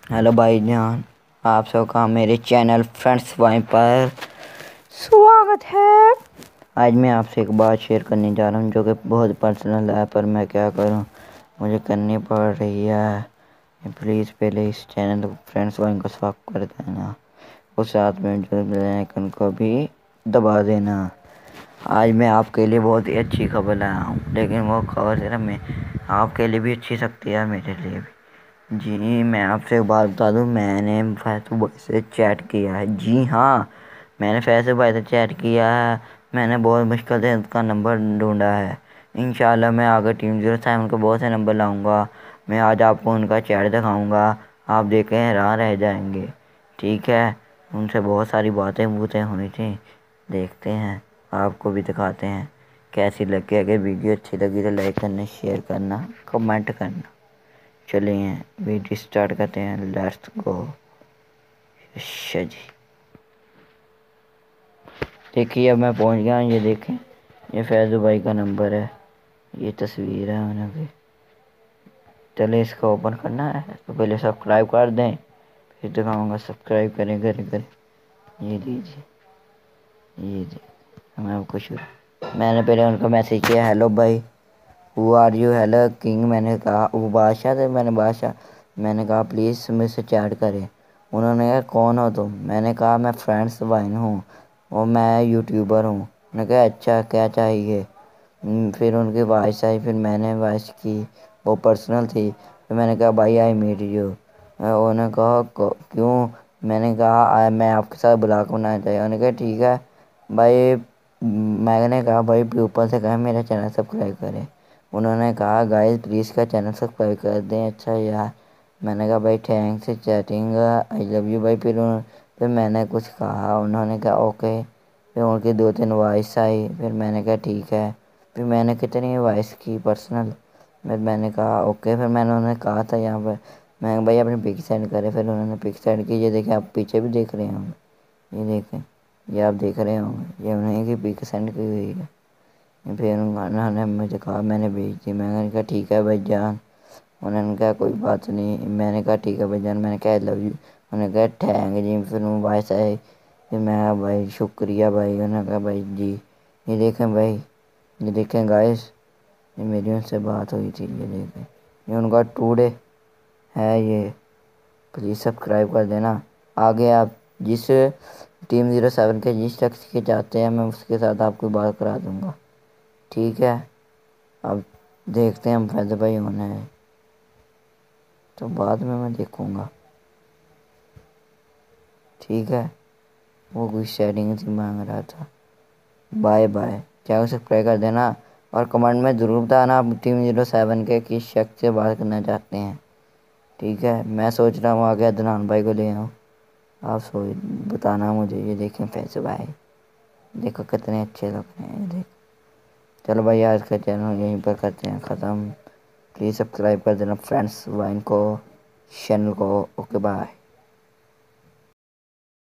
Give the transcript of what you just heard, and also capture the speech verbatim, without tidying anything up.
Hello भाई जान, आप सबका मेरे चैनल फ्रेंड्स वाइन पर स्वागत है। आज मैं आपसे एक बात शेयर करने जा रहा हूँ जो कि बहुत पर्सनल है, पर मैं क्या करूँ, मुझे करनी पड़ रही है। प्लीज़ पहले इस चैनल फ्रेंड्स वाइन को सब्सक्राइब कर देना और साथ में जो बेल आइकन को भी दबा देना। आज मैं आपके लिए बहुत ही अच्छी खबर लाया हूँ, लेकिन वो खबर सिर्फ मैं आपके लिए भी अच्छी सकती है, मेरे लिए भी। जी, मैं आपसे एक बात बता दूं, मैंने फैसू भाई से चैट किया है। जी हाँ, मैंने फैसू भाई से चैट किया है। मैंने बहुत मुश्किल से उसका नंबर ढूंढा है। इंशाल्लाह मैं आगे टीम जीरो सेवन को बहुत से नंबर लाऊंगा। मैं आज आपको उनका चैट दिखाऊंगा, आप देखें हैरान रह जाएंगे। ठीक है, उनसे बहुत सारी बातें बूतें हुई थी, देखते हैं, आपको भी दिखाते हैं कैसी लगी। अगर वीडियो अच्छी लगी तो लाइक करना, शेयर करना, कमेंट करना। चलिए वीडियो स्टार्ट करते हैं, लेट्स गो। अच्छा जी, देखिए अब मैं पहुंच गया। ये देखें, ये फैज़ू भाई का नंबर है, ये तस्वीर है उनकी। चलिए इसको ओपन करना है तो पहले सब्सक्राइब कर दें, फिर दिखाऊंगा। सब्सक्राइब करें करें करें ये लीजिए, ये जी मैं आपको शुरू मैंने पहले उनको मैसेज किया, हेलो भाई, who are you, hello king. मैंने कहा वो बादशाह थे, मैंने बादशाह मैंने कहा प्लीज़ मुझसे चैट करें। उन्होंने कहा कौन हो तुम? मैंने कहा मैं फ्रेंड्स वाइन हूँ और मैं यूट्यूबर हूँ। उन्होंने कहा अच्छा क्या चाहिए। फिर उनकी वॉइस आई, फिर मैंने वॉइस की, वो पर्सनल थी। फिर मैंने कहा भाई आई मीट यू। उन्होंने कहा क्यों? मैंने कहा मैं आपके साथ ब्लॉग बनाना चाहिए। उन्होंने कहा ठीक है भाई। मैंने कहा भाई ऊपर से कहा मेरा चैनल सब्सक्राइब करें। उन्होंने कहा गाइस प्लीज़ का चैनल सब्सक्राइब कर दें। अच्छा यार, मैंने कहा भाई thanks chatting, I love you भाई। फिर फिर मैंने कुछ कहा, उन्होंने कहा ओके। फिर उनकी दो तीन वॉइस आई, फिर मैंने कहा ठीक है। फिर मैंने कितनी वॉइस की पर्सनल, फिर मैंने कहा ओके। फिर मैंने उन्हें कहा था यहाँ पर मैं भाई अपनी पिक सेंड करें, फिर उन्होंने पिक सेंड की। ये देखें, आप पीछे भी देख रहे होंगे, ये देखें, ये आप देख रहे होंगे, ये उन्हीं की पिक सेंड की हुई है। फिर उन्होंने मुझे कहा, मैंने भेज दी। मैंने कहा ठीक है भाई जान। उन्होंने कहा कोई बात नहीं। मैंने कहा ठीक है भाई जान। मैंने कहा आई लव यू। उन्होंने कहा थैंक जी। फिर वो वॉइस आए, फिर मैं भाई शुक्रिया भाई। उन्होंने कहा भाई जी। ये देखें भाई, ये देखें गाइस, ये मेरी उनसे बात हुई थी। ये देखें, ये उनका टूडे है। ये प्लीज़ सब्सक्राइब कर देना। आगे आप जिस टीम ज़ीरो सेवन के जिस शख्स के चाहते हैं, मैं उसके साथ आपको बात करा दूँगा। ठीक है, अब देखते हैं हम फैज़ भाई होना है तो बाद में मैं देखूँगा। ठीक है, वो कुछ सेटिंग थी मांग रहा था। Bye bye. चैनल सब्सक्राइब कर देना और कमेंट में ज़रूर बताना आप टीम ज़ीरो सेवन के किस शख्स से बात करना चाहते हैं। ठीक है, मैं सोच रहा हूँ आगे अदनान भाई को ले आऊँ, आप सोच बताना मुझे। ये देखें फैज़ भाई, देखो कितने अच्छे लग रहे हैं। देख, चलो भाई आज का चैनल यहीं पर करते हैं ख़त्म। प्लीज़ सब्सक्राइब कर देना फ्रेंड्स वाइन को, चैनल को। Okay bye.